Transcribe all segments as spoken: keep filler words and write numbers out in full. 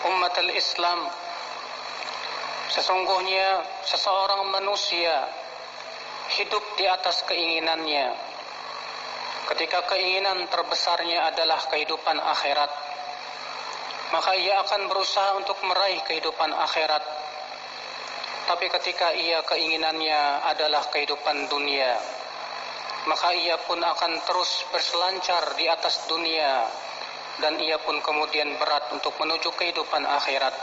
Ummatul Islam, sesungguhnya seseorang manusia hidup di atas keinginannya. Ketika keinginan terbesarnya adalah kehidupan akhirat, maka ia akan berusaha untuk meraih kehidupan akhirat. Tapi ketika ia keinginannya adalah kehidupan dunia, maka ia pun akan terus berselancar di atas dunia, dan ia pun kemudian berat untuk menuju kehidupan akhirat.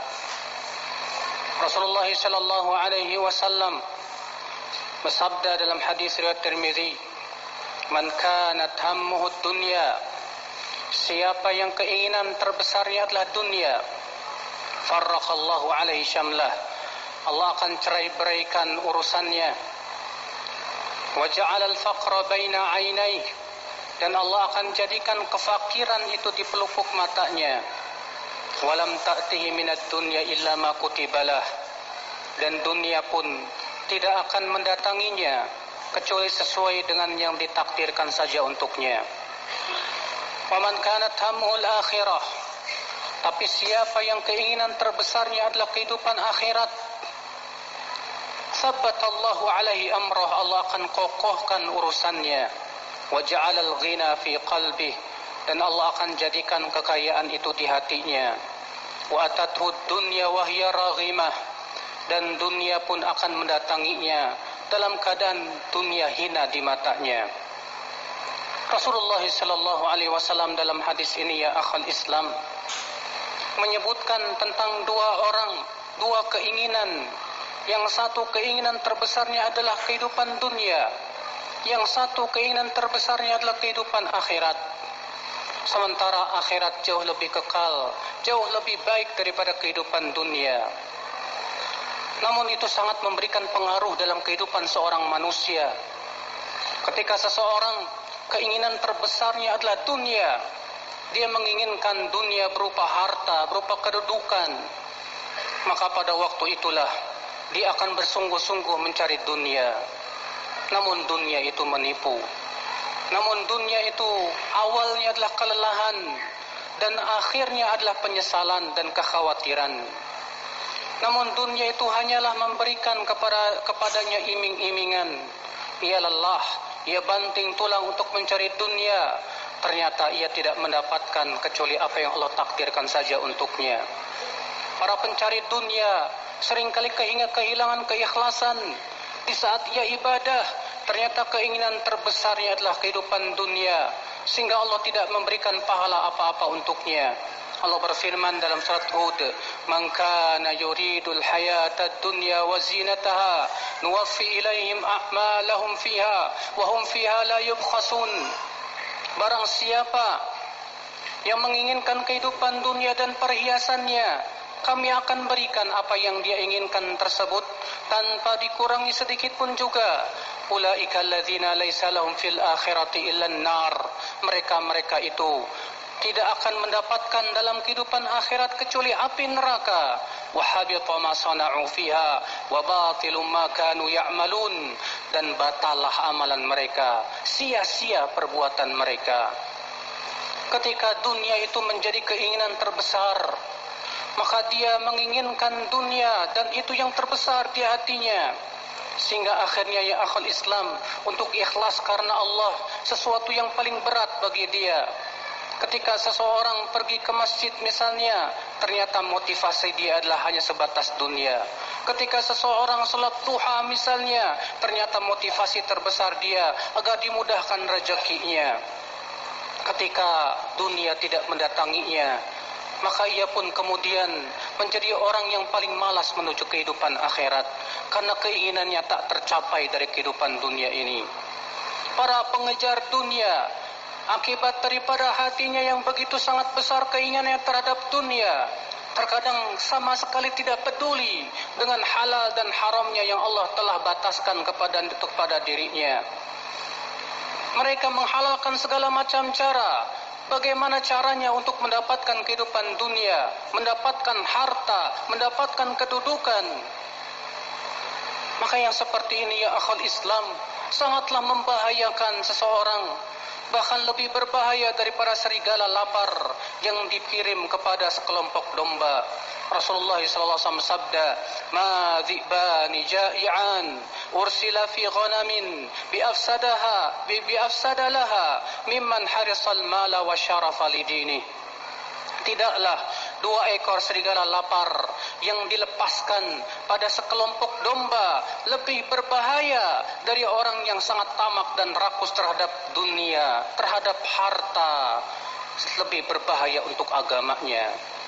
Rasulullah sallallahu alaihi wasallam bersabda dalam hadis riwayat Tirmizi, "Man kanat hammuhu dunya," siapa yang keinginan terbesarnya adalah dunia, farraqallahu alaihi syamlah, Allah akan cerai-beraikan urusannya. Wa ja'ala al-faqra baina 'ainaihi, dan Allah akan jadikan kefakiran itu di pelupuk matanya. Walam ta'tihi minad dunya illa ma kutibalah, dan dunia pun tidak akan mendatanginya kecuali sesuai dengan yang ditakdirkan saja untuknya. Wa man kanat hammuhul akhirah, tapi siapa yang keinginan terbesarnya adalah kehidupan akhirat, sabbatallahu alaihi amrah, Allah akan kokohkan urusannya. Wa ja'alal ghina fi qalbih, dan Allah akan jadikan kekayaan itu di hatinya. Wa atathu dunya wa hiya raghimah, dan dunia pun akan mendatanginya dalam keadaan dunia hina di matanya. Rasulullah sallallahu alaihi wasallam dalam hadis ini, ya akhal Islam, menyebutkan tentang dua orang, dua keinginan. Yang satu keinginan terbesarnya adalah kehidupan dunia, yang satu keinginan terbesarnya adalah kehidupan akhirat. Sementara akhirat jauh lebih kekal, jauh lebih baik daripada kehidupan dunia. Namun itu sangat memberikan pengaruh dalam kehidupan seorang manusia. Ketika seseorang keinginan terbesarnya adalah dunia, dia menginginkan dunia berupa harta, berupa kedudukan, maka pada waktu itulah dia akan bersungguh-sungguh mencari dunia. Namun dunia itu menipu. Namun dunia itu awalnya adalah kelelahan, dan akhirnya adalah penyesalan dan kekhawatiran. Namun dunia itu hanyalah memberikan kepada kepadanya iming-imingan. Ia lelah, ia banting tulang untuk mencari dunia. Ternyata ia tidak mendapatkan kecuali apa yang Allah takdirkan saja untuknya. Para pencari dunia seringkali kehilangan keikhlasan. Di saat ia ibadah, ternyata keinginan terbesarnya adalah kehidupan dunia, sehingga Allah tidak memberikan pahala apa-apa untuknya. Allah berfirman dalam surat Hud, "Man kana yuridul hayatad dunya wa zinataha, nuwaffi ilaihim a'malahum fiha wa hum fiha la yubkhasun." Barang siapa yang menginginkan kehidupan dunia dan perhiasannya, kami akan berikan apa yang dia inginkan tersebut tanpa dikurangi sedikit pun juga. Ulaika alladzina laisa lahum fil akhirati illan nar. Mereka-mereka itu tidak akan mendapatkan dalam kehidupan akhirat kecuali api neraka. Wa habita ma sana'u fiha wa batilum ma kanu ya'malun, dan batalah amalan mereka, sia-sia perbuatan mereka. Ketika dunia itu menjadi keinginan terbesar, maka dia menginginkan dunia, dan itu yang terbesar di hatinya. Sehingga akhirnya, ya akhul Islam, untuk ikhlas karena Allah sesuatu yang paling berat bagi dia. Ketika seseorang pergi ke masjid misalnya, ternyata motivasi dia adalah hanya sebatas dunia. Ketika seseorang salat duha misalnya, ternyata motivasi terbesar dia agar dimudahkan rezekinya. Ketika dunia tidak mendatanginya, maka ia pun kemudian menjadi orang yang paling malas menuju kehidupan akhirat, karena keinginannya tak tercapai dari kehidupan dunia ini. Para pengejar dunia, akibat daripada hatinya yang begitu sangat besar keinginannya terhadap dunia, terkadang sama sekali tidak peduli dengan halal dan haramnya yang Allah telah bataskan kepada kepada dirinya. Mereka menghalalkan segala macam cara. Bagaimana caranya untuk mendapatkan kehidupan dunia, mendapatkan harta, mendapatkan kedudukan. Maka yang seperti ini, ya akhul Islam, sangatlah membahayakan seseorang. bahkan lebih berbahaya daripada serigala lapar yang dikirim kepada sekelompok domba. Rasulullah sallallahu alaihi wasallam sabda, "Ma dhi'bani ja'i'an ursila fi ghanamin bi afsadaha bi bi afsadalaha mimman harisal mala wa syarafa lidini." Tidaklah dua ekor serigala lapar yang dilepaskan pada sekelompok domba lebih berbahaya dari orang yang sangat tamak dan rakus terhadap dunia, terhadap harta, lebih berbahaya untuk agamanya.